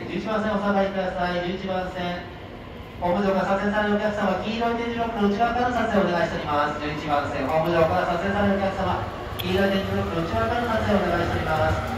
11番線お下がりください。11番線ホーム上から左折されるお客様、黄色い点字ブロックの内側からの撮影をお願いしております。11番線ホーム上から左折されるお客様、黄色い点字ブロックの内側からの撮影をお願いしております。